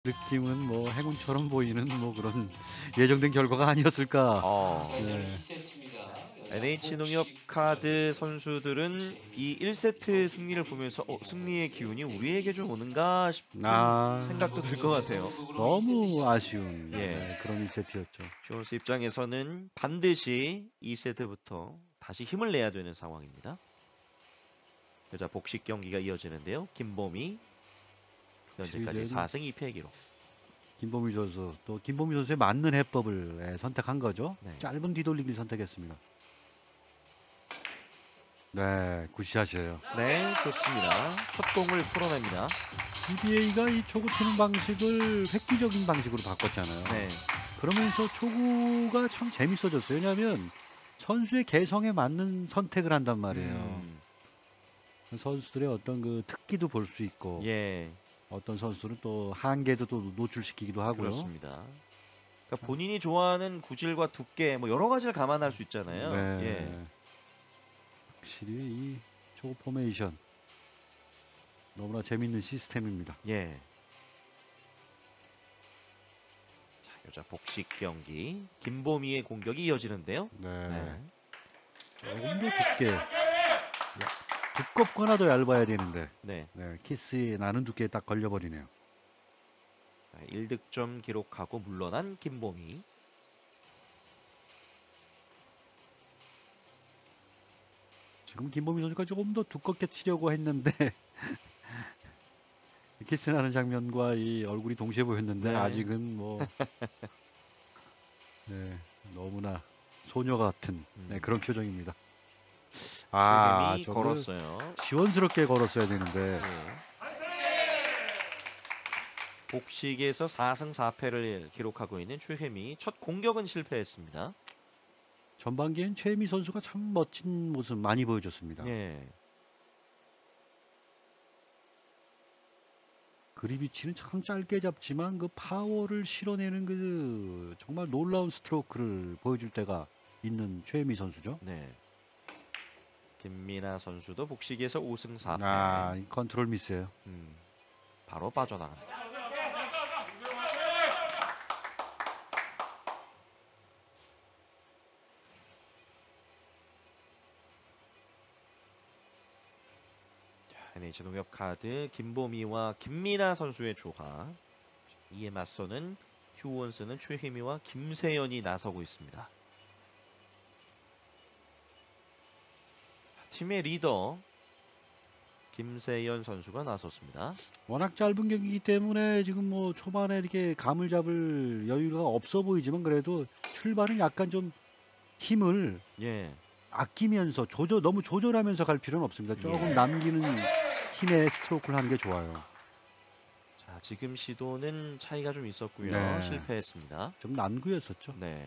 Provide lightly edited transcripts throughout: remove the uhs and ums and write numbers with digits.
느낌은 뭐 행운처럼 보이는 뭐 그런 예정된 결과가 아니었을까. 네. NH농협카드 선수들은 이 1세트 승리를 보면서 승리의 기운이 우리에게 좀 오는가 싶은 아, 생각도 들 것 같아요. 너무 아쉬운 예. 그런 1세트였죠. 슈원스 입장에서는 반드시 2세트부터 다시 힘을 내야 되는 상황입니다. 여자 복식 경기가 이어지는데요. 김보미 현재까지 시리즈에는 4승 2패 기록. 김보미 선수, 또 김보미 선수에 맞는 해법을 선택한 거죠. 네. 짧은 뒤돌리기를 선택했습니다. 네, 굿샷이에요. 네, 좋습니다. 첫 공을 풀어냅니다. PBA가 이 초구 치는 방식을 획기적인 방식으로 바꿨잖아요. 네. 그러면서 초구가 참 재밌어졌어요. 왜냐하면 선수의 개성에 맞는 선택을 한단 말이에요. 선수들의 어떤 그 특기도 볼 수 있고, 예, 어떤 선수는 또 한계도 또 노출시키기도 하고요. 그렇습니다. 그러니까 본인이 좋아하는 구질과 두께 뭐 여러 가지를 감안할 수 있잖아요. 네. 예. 확실히 이 초구 포메이션 너무나 재밌는 시스템입니다. 예. 자, 여자 복식 경기 김보미의 공격이 이어지는데요. 네. 네. 조금 더 두껍거나 더 얇아야 되는데, 네. 네, 키스에 나는 두께에 딱 걸려버리네요. 1득점 기록하고 물러난 김보미. 지금 김보미 선수가 조금 더 두껍게 치려고 했는데 키스나는 장면과 이 얼굴이 동시에 보였는데 네. 아직은 뭐 네, 너무나 소녀 같은 그런 표정입니다. 최혜미 저거 걸었어요. 시원스럽게 걸었어야 되는데. 예. 복식에서 4승 4패를 기록하고 있는 최혜미. 첫 공격은 실패했습니다. 전반기엔 최혜미 선수가 참 멋진 모습 많이 보여줬습니다. 예. 그립 위치는 참 짧게 잡지만 그 파워를 실어내는 그 정말 놀라운 스트로크를 보여줄 때가 있는 최혜미 선수죠. 네. 김민아 선수도 복식에서 5승 4패. 이 컨트롤 미스예요. 바로 빠져나갑니다. NH농협카드 김보미와 김민아 선수의 조화. 이에 맞서는 휴원스는 최혜미와 김세연이 나서고 있습니다. 팀의 리더 김세연 선수가 나섰습니다. 워낙 짧은 경기이기 때문에 지금 뭐 초반에 이렇게 감을 잡을 여유가 없어 보이지만 그래도 출발은 약간 좀 힘을 예. 아끼면서 너무 조절하면서 갈 필요는 없습니다. 조금 남기는 힘의 스트로크를 하는 게 좋아요. 자, 지금 시도는 차이가 좀 있었고요. 네. 실패했습니다. 좀 난구였었죠. 네.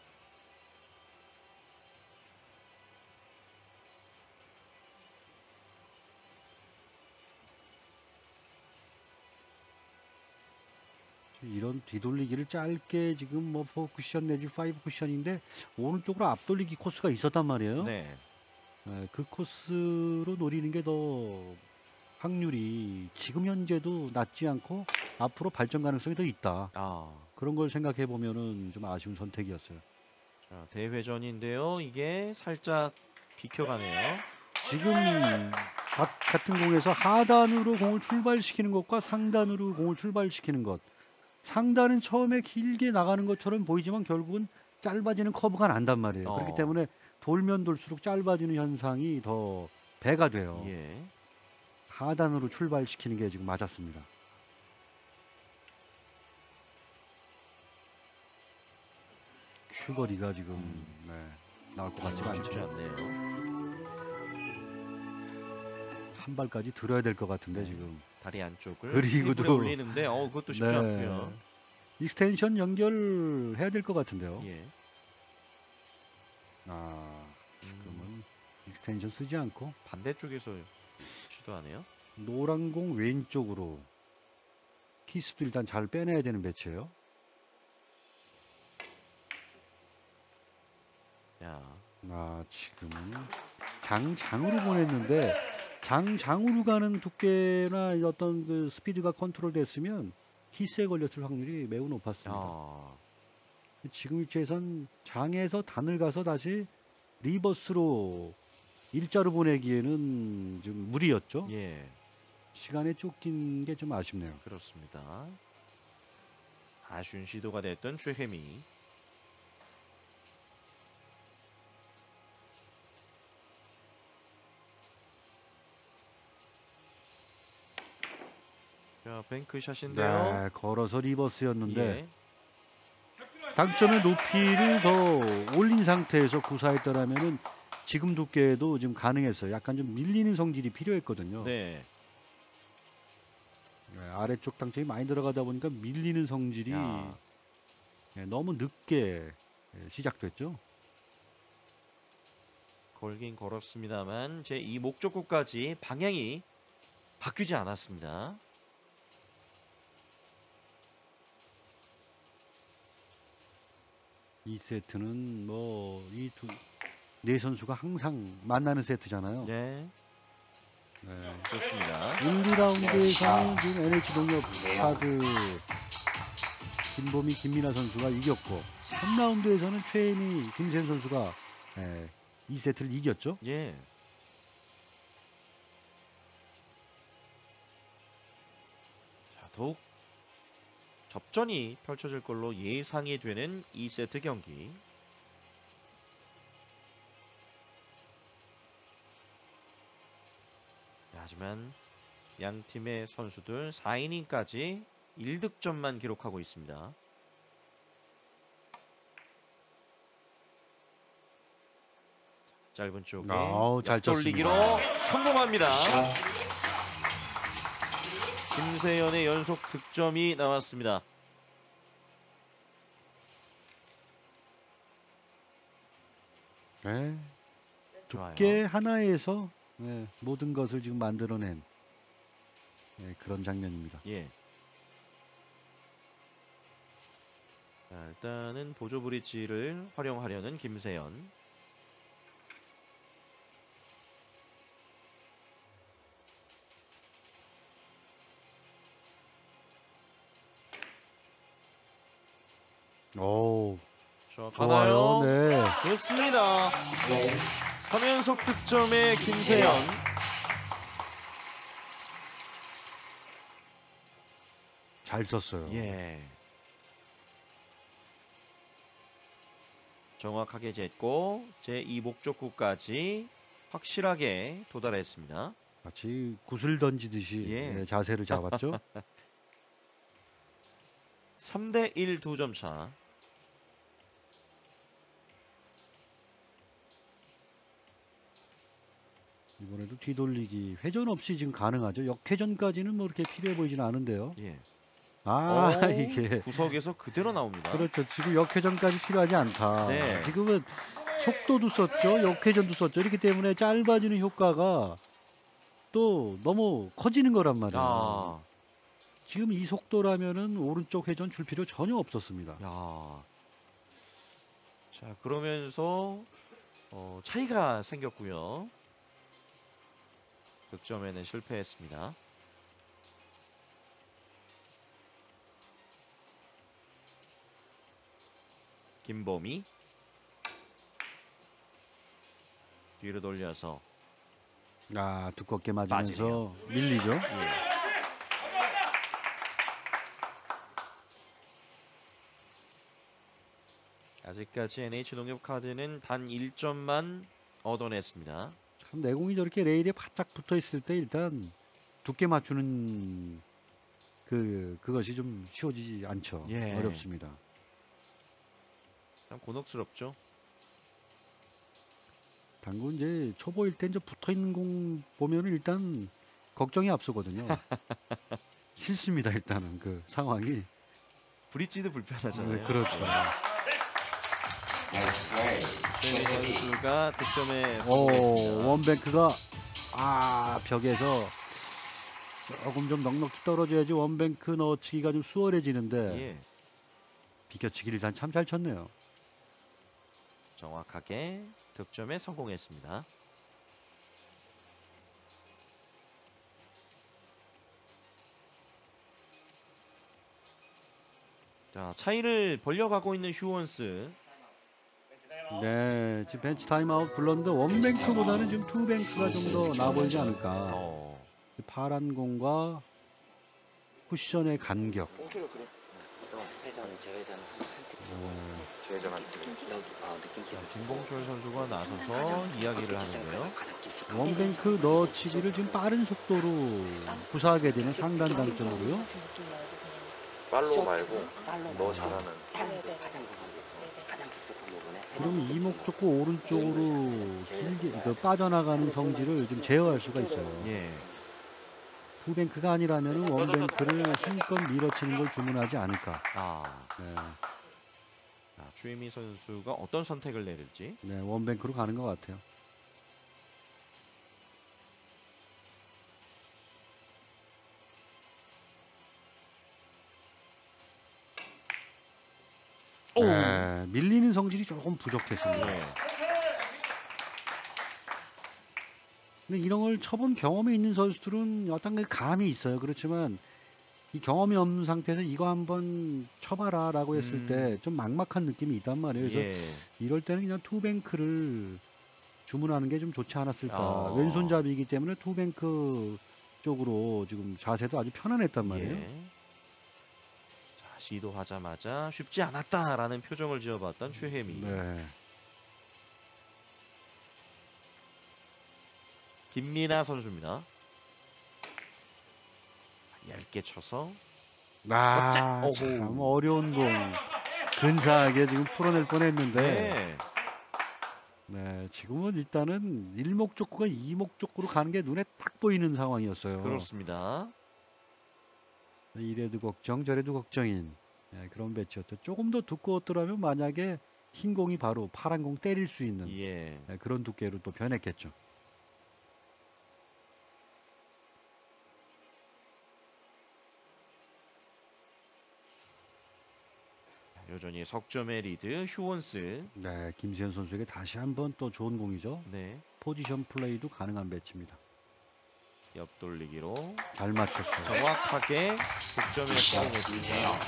이런 뒤돌리기를 짧게 지금 뭐 4쿠션 내지 5쿠션인데 오른쪽으로 앞돌리기 코스가 있었단 말이에요. 네. 그 코스로 노리는 게 더 확률이 지금 현재도 낮지 않고 앞으로 발전 가능성이 더 있다. 그런 걸 생각해 보면은 좀 아쉬운 선택이었어요. 자, 대회전인데요. 이게 살짝 비켜가네요. 지금 같은 공에서 하단으로 공을 출발시키는 것과 상단으로 공을 출발시키는 것. 상단은 처음에 길게 나가는 것처럼 보이지만 결국은 짧아지는 커브가 난단 말이에요. 그렇기 때문에 돌면 돌수록 짧아지는 현상이 더 배가 돼요. 예. 하단으로 출발시키는 게 지금 맞았습니다. 큐거리가 지금 나올 것 같지가 쉽지 않죠. 않네요. 한 발까지 들어야 될 것 같은데 지금. 다리 안쪽을 그리고도 올리는데 그것도 쉽지 않고요. 익스텐션 연결해야 될 것 같은데요. 예. 지금은 익스텐션 쓰지 않고 반대쪽에서 시도하네요. 노란 공 왼쪽으로 키스도 일단 잘 빼내야 되는 배치예요. 지금은 장으로 보냈는데 장으로 가는 두께나 어떤 그 스피드가 컨트롤 됐으면 키스에 걸렸을 확률이 매우 높았습니다. 아, 지금 위치에선 장에서 단을 가서 다시 리버스로 일자로 보내기에는 좀 무리였죠. 예, 시간에 쫓긴 게 좀 아쉽네요. 그렇습니다. 아쉬운 시도가 됐던 최혜미. 자, 뱅크샷인데요. 네, 걸어서 리버스였는데 예, 당점의 높이를 더 올린 상태에서 구사했더라면은 지금 두께도 좀 가능했어요. 약간 좀 밀리는 성질이 필요했거든요. 네. 네, 아래쪽 당점이 많이 들어가다 보니까 밀리는 성질이 야, 너무 늦게 시작됐죠. 걸긴 걸었습니다만 제 이 목적구까지 방향이 바뀌지 않았습니다. 이 세트는 뭐 이 네 선수가 항상 만나는 세트잖아요. 네, 네. 좋습니다. 1, 2라운드에서는 지금 NH 농협 카드 김보미 김민아 선수가 이겼고 3라운드에서는 최혜미 김세현 선수가 2세트를 이겼죠. 예. 자, 더욱 접전이 펼쳐질 걸로 예상이 되는 2세트 경기. 하지만 양 팀의 선수들 4이닝까지 1득점만 기록하고 있습니다. 짧은 쪽에 잘 돌리기로 쳤습니다. 성공합니다. 김세연의 연속 득점이 나왔습니다. 네. 좋아요. 두께 하나에서 모든 것을 지금 만들어낸 그런 장면입니다. 예. 자, 일단은 보조 브릿지를 활용하려는 김세연. 오, 자, 좋아요. 가나요? 네. 좋습니다. 3연속 득점의 김세연. 잘 썼어요. 예. 정확하게 쟀고 제2 목적구까지 확실하게 도달했습니다. 마치 굿을 던지듯이 예. 자세를 잡았죠. 3대1 2점 차. 이번에도 뒤돌리기 회전 없이 지금 가능하죠. 역회전까지는 뭐 그렇게 필요해 보이지는 않은데요. 예. 아 오, 이게 구석에서 그대로 나옵니다. 그렇죠. 지금 역회전까지 필요하지 않다. 네. 지금은 속도도 썼죠. 역회전도 썼죠. 이렇기 때문에 짧아지는 효과가 또 너무 커지는 거란 말이에요. 야, 지금 이 속도라면은 오른쪽 회전 줄 필요 전혀 없었습니다. 야. 자, 그러면서 차이가 생겼고요. 득점에는 실패했습니다. 김보미 뒤로 돌려서 아 두껍게 맞으면서 빠지네요. 밀리죠. 예. 아직까지 NH농협카드는 단 1점만 얻어냈습니다. 참 내공이 저렇게 레일에 바짝 붙어 있을 때 일단 두께 맞추는 그것이 좀 쉬워지지 않죠. 예. 어렵습니다. 참 곤혹스럽죠. 당구 이제 초보일 때 이제 붙어 있는 공 보면은 일단 걱정이 앞서거든요. 싫습니다 일단은 그 상황이. 브릿지도 불편하잖아요. 네, 그렇죠. 최미 선수가 득점에 오 성공했습니다. 원뱅크가 벽에서 조금 좀 넉넉히 떨어져야지 원뱅크 넣어치기가 좀 수월해지는데 예. 비껴치기를 일단 참 잘 쳤네요. 정확하게 득점에 성공했습니다. 자, 차이를 벌려가고 있는 휴원스. 네, 지금 벤치 타임아웃 불렀는데 원뱅크보다는 지금 투뱅크가 좀 더 나아 보이지 않을까. 어, 파란 공과 쿠션의 간격. 회전, 재회전, 어, 재회전한 느낌표. 김봉철 선수가 나서서 이야기를 하는데요. 원뱅크 넣어치기를 지금 빠른 속도로 구사하게 되는 상단 장점으로요. 팔로우 말고 너 잘하는 그럼 이목 좁고 오른쪽으로 길게 빠져나가는 성질을 좀 제어할 수가 있어요. 예. 투뱅크가 아니라면 원뱅크를 힘껏 밀어치는 걸 주문하지 않을까. 아, 네, 자, 주혜미 선수가 어떤 선택을 내릴지. 네, 원뱅크로 가는 것 같아요. 오! 네, 밀리는 성질이 조금 부족했습니다. 예. 근데 이런 걸 쳐본 경험이 있는 선수들은 어떤 그 감이 있어요. 그렇지만 이 경험이 없는 상태에서 이거 한번 쳐봐라라고 했을 때 좀 막막한 느낌이 있단 말이에요. 그래서 예. 이럴 때는 그냥 투뱅크를 주문하는 게 좀 좋지 않았을까. 어. 왼손잡이이기 때문에 투뱅크 쪽으로 지금 자세도 아주 편안했단 말이에요. 예. 자, 시도하자마자 쉽지 않았다라는 표정을 지어봤던 최혜미. 네. 김민아 선수입니다. 얇게 쳐서 아, 어짜! 참 오호. 어려운 공 근사하게 지금 풀어낼 뻔했는데 네. 네, 지금은 일단은 일목적구가 이목적구로 가는 게 눈에 딱 보이는 상황이었어요. 그렇습니다. 이래도 걱정 저래도 걱정인 네, 그런 배치였죠. 조금 더 두꺼웠더라면 만약에 흰 공이 바로 파란 공 때릴 수 있는 예. 네, 그런 두께로 또 변했겠죠. 여전히 석점의 리드 휴원스. 네, 김세현 선수에게 다시 한번 또 좋은 공이죠. 네. 포지션 플레이도 가능한 배치입니다. 옆돌리기로 잘 맞췄어요. 정확하게 득점에 성공했습니다.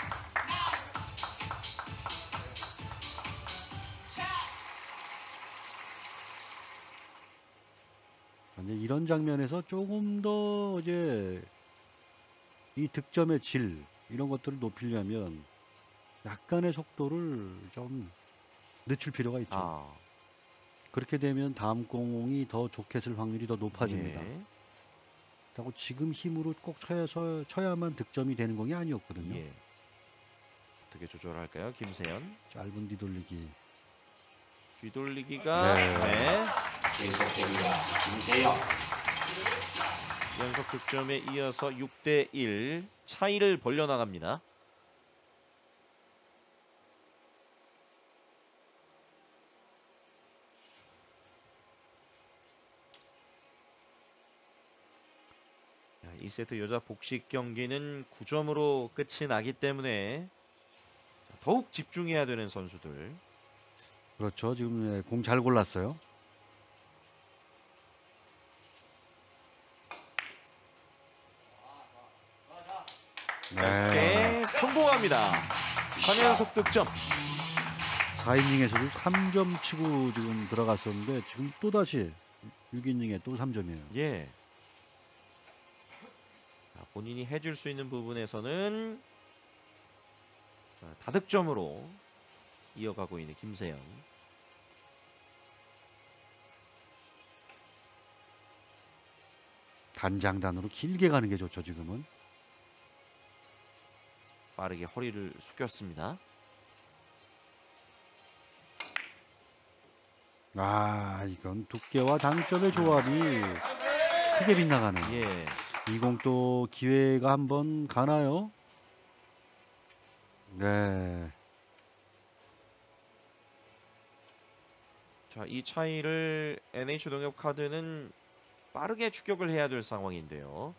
이제 이런 장면에서 조금 더 이제 이 득점의 질 이런 것들을 높이려면 약간의 속도를 좀 늦출 필요가 있죠. 아, 그렇게 되면 다음 공이 더 좋게 쓸 확률이 더 높아집니다. 예. 그렇다고 지금 힘으로 꼭 쳐야만 득점이 되는 공이 아니었거든요. 예. 어떻게 조절할까요, 김세현? 짧은 뒤돌리기. 뒤돌리기가 네. 네. 계속됩니다. 김세영. 연속 득점에 이어서 6대1 차이를 벌려 나갑니다. 자, 2세트 여자 복식 경기는 9점으로 끝이 나기 때문에 자, 더욱 집중해야 되는 선수들. 그렇죠. 지금 공 잘 골랐어요. 네, 성공합니다. 3연속 득점. 4이닝에서도 3점 치고 지금 들어갔었는데 지금 또다시 6이닝에 또 3점이에요. 예. 자, 본인이 해줄 수 있는 부분에서는 다득점으로 이어가고 있는 김세영. 단장단으로 길게 가는 게 좋죠. 지금은. 빠르게 허리를 숙였습니다. 아, 이건 두께와 당점의 조합이 크게 빗나가는. 예. 이 공 또 기회가 한번 가나요? 네. 자, 이 차이를 NH농협카드는 빠르게 추격을 해야 될 상황인데요.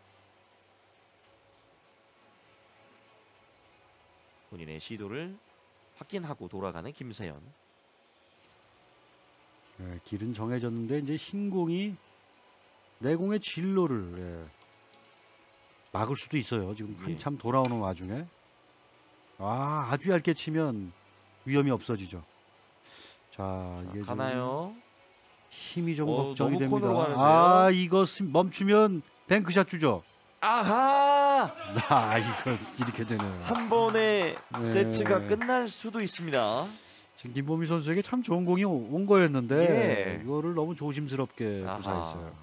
본인의 시도를 확인하고 돌아가는 김세현. 네, 길은 정해졌는데 이제 흰 공이 내 공의 진로를 막을 수도 있어요. 지금 예. 한참 돌아오는 와중에. 아주 얇게 치면 위험이 없어지죠. 자, 이게 좀 가나요? 힘이 좀 너무 걱정이 됩니다. 코너로 가는데요. 이거 멈추면 뱅크샷 주죠. 아하! 이거 이렇게 되네요. 한 번에 네. 세트가 끝날 수도 있습니다. 지금 김보미 선수에게 참 좋은 공이 온 거였는데 예. 이거를 너무 조심스럽게 아하. 구사했어요.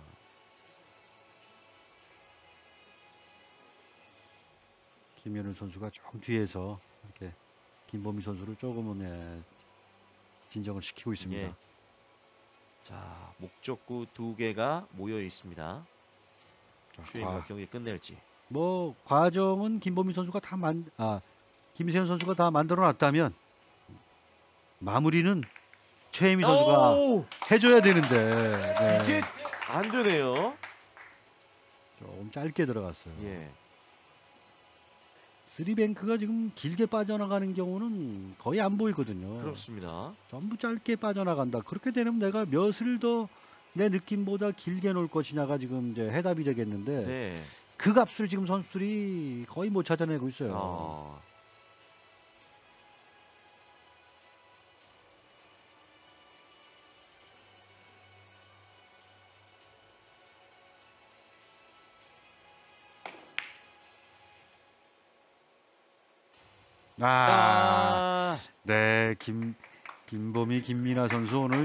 김현우 선수가 좀 뒤에서 이렇게 김보미 선수를 조금은 진정을 시키고 있습니다. 예. 자, 목적구 2개가 모여 있습니다. 자, 추행과 경기 끝낼지. 뭐 과정은 김보미 선수가 김세현 선수가 다 만들어 놨다면 마무리는 최혜미 선수가 오! 해줘야 되는데 이게 안 되네요. 조금 짧게 들어갔어요. 예. 쓰리뱅크가 지금 길게 빠져나가는 경우는 거의 안 보이거든요. 그렇습니다. 전부 짧게 빠져나간다. 그렇게 되면 내가 몇을 더 내 느낌보다 길게 놓을 것이냐가 지금 이제 해답이 되겠는데 네. 그 값을 지금 선수들이 거의 못 찾아내고 있어요. 네, 김보미, 김민아 선수 오늘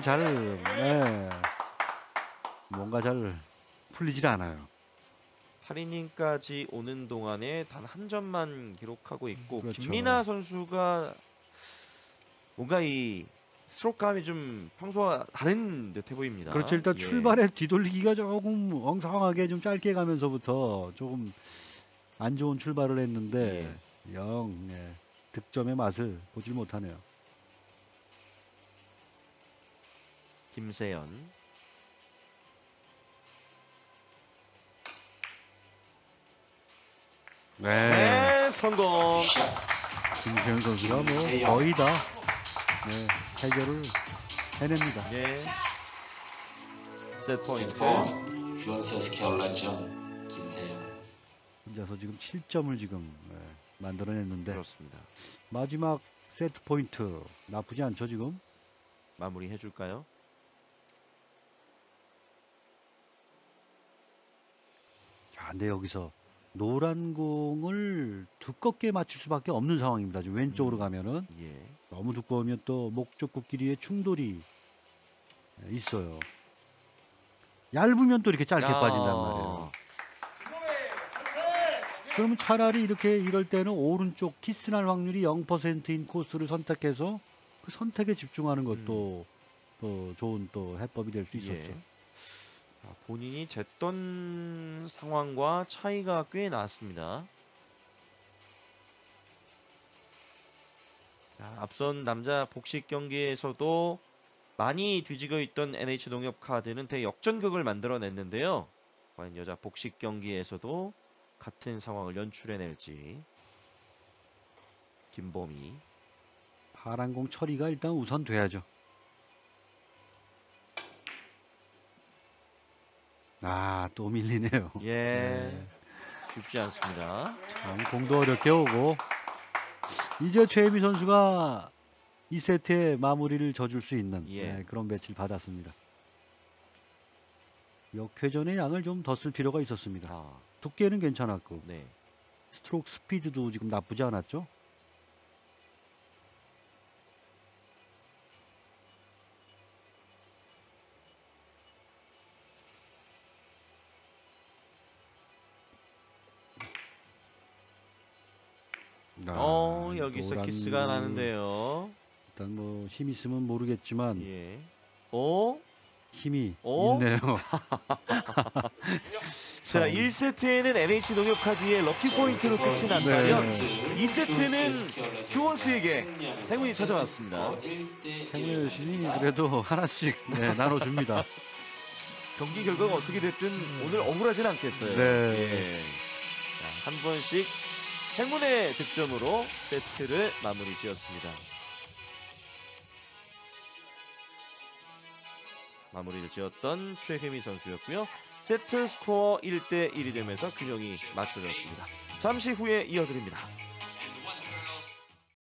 뭔가 잘 풀리질 않아요. 8이닝까지 오는 동안에 단 한 점만 기록하고 있고 그렇죠. 김민아 선수가 뭔가 이 스트로크감이 좀 평소와 다른 듯해 보입니다. 그렇죠. 일단 예. 출발에 뒤돌리기가 조금 엉성하게 좀 짧게 가면서부터 조금 안 좋은 출발을 했는데 득점의 맛을 보질 못하네요. 김세연. 네, 성공. 김세현 선수가 뭐 거의 다 해결을 해냅니다. 예. 셋 포인트. 유언세스케 올랐죠. 김세영. 혼자서 지금 7점을 지금 만들어냈는데 그렇습니다. 마지막 세트 포인트 나쁘지 않죠 지금. 마무리 해줄까요? 자, 근데 여기서 노란 공을 두껍게 맞출 수밖에 없는 상황입니다. 지금 왼쪽으로 가면은 예. 너무 두꺼우면 또 목적구끼리의 충돌이 있어요. 얇으면 또 이렇게 짧게 빠진단 말이에요. 그러면 차라리 이럴 때는 오른쪽 키스날 확률이 0%인 코스를 선택해서 그 선택에 집중하는 것도 또 좋은 또 해법이 될 수 있었죠. 예. 본인이 쟀던 상황과 차이가 꽤 났습니다. 자, 앞선 남자 복식 경기에서도 많이 뒤지고 있던 NH농협카드는 대역전극을 만들어냈는데요. 과연 여자 복식 경기에서도 같은 상황을 연출해낼지. 김보미. 파란 공 처리가 일단 우선 돼야죠. 또 밀리네요. 예. 쉽지 않습니다. 참 공도 어렵게 오고 이제 최혜미 선수가 2세트에 마무리를 져줄 수 있는 그런 배치를 받았습니다. 역회전의 양을 좀 더 쓸 필요가 있었습니다. 두께는 괜찮았고 네. 스트로크 스피드도 지금 나쁘지 않았죠. 여기서 노란 키스가 나는데요. 일단 뭐 힘 있으면 모르겠지만 예. 힘이 어? 있네요. 자, 1세트에는 NH농협카드의 럭키 포인트로 끝이 났다면 2세트는 휴원스에게 행운이 찾아왔습니다. 행운의 여신이 그래도 하나씩 나눠줍니다. 경기 결과가 어떻게 됐든 오늘 억울하진 않겠어요. 네. 예. 자, 한 번씩 행운의 득점으로 세트를 마무리 지었습니다. 마무리를 지었던 최혜미 선수였고요. 세트 스코어 1대1이 되면서 균형이 맞춰졌습니다. 잠시 후에 이어드립니다.